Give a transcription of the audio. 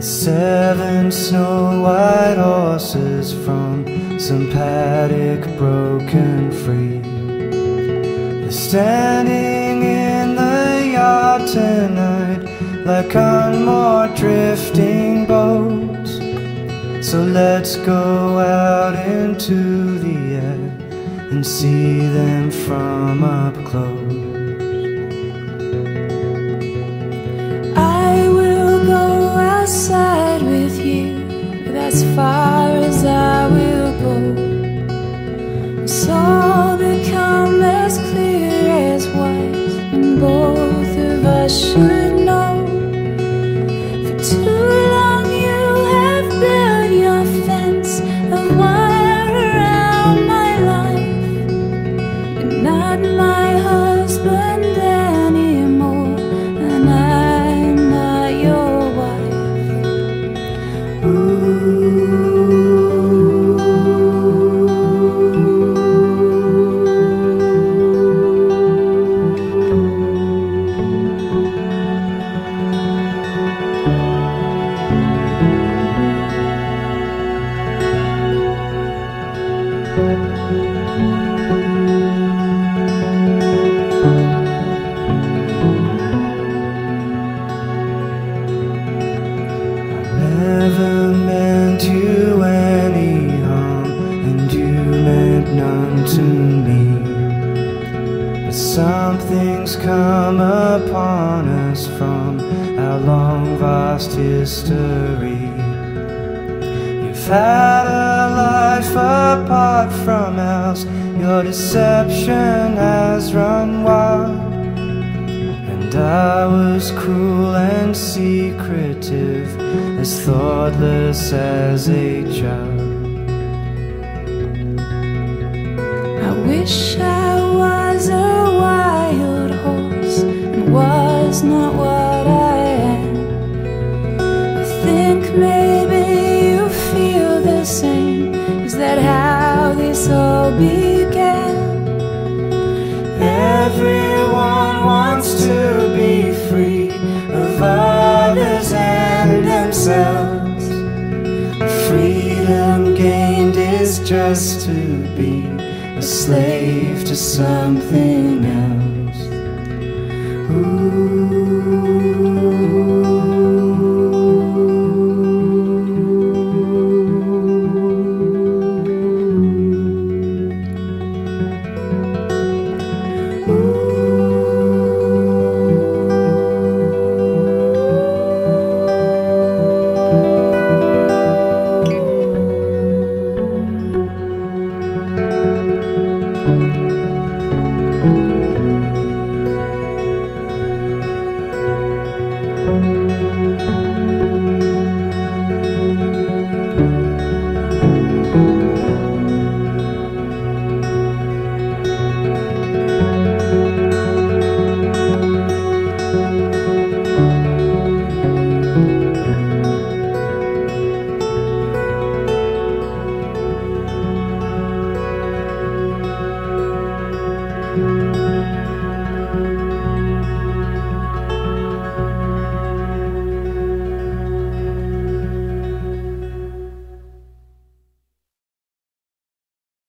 7 snow-white horses from some paddock broken free. They're standing in the yard tonight like unmoored drifting boats. So let's go out into the air and see them from up close. I will go outside with you, but as far as I will go. It's all become as clear as white, and both of us should know. For too long you have built your fence of wire around my life. You're not my husband anymore, and I'm not your wife. Ooh. Never meant you any harm, and you meant none to me. But something's come upon us from our long vast history. You've had a life apart from ours, your deception has run wild. And I was cruel and secretive, as thoughtless as a child. I wish I was a wild horse and was not what I am. I think maybe you feel the same. Is that how this all began? Everyone wants to be free of others and themselves. Freedom gained is just to be a slave to something else. Ooh.